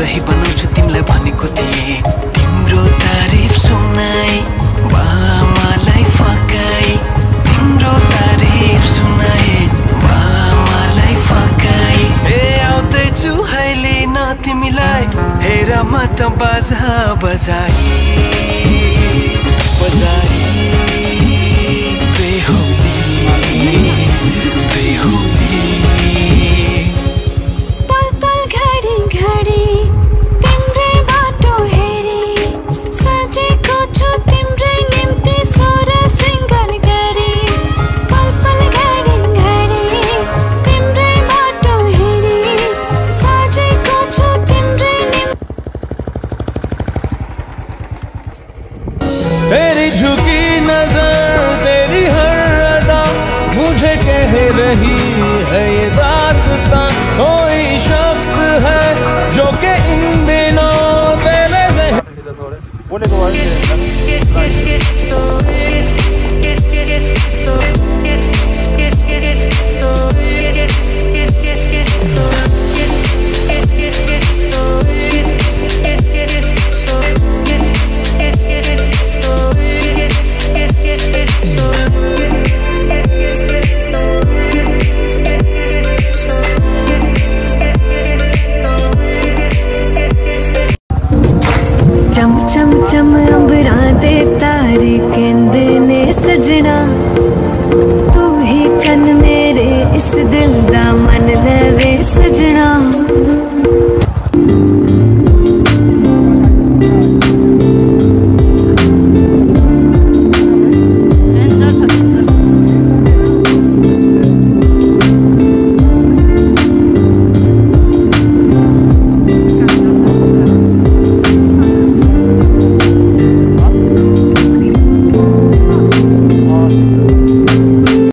दुलही बनाउँछु तिमीलाई भनेको थिएँ। तिम्रो तारिफ सुनाई बामालाई फकाई, तिम्रो तारिफ सुनाई बामालाई फकाई। ए आउँदैछु अहिले न तिमीलाई हेर म त बाजा बजाई बजाई। तेरी झुकी नजर तेरी हर अदा मुझे कह रही है ये दास्तां। कोई शख्स है जो कि इन दिनों तेरे चम चम चम अंबरां दे तारे कहंदे ने सजना, तू ही चन मेरे इस दिल दा मन ले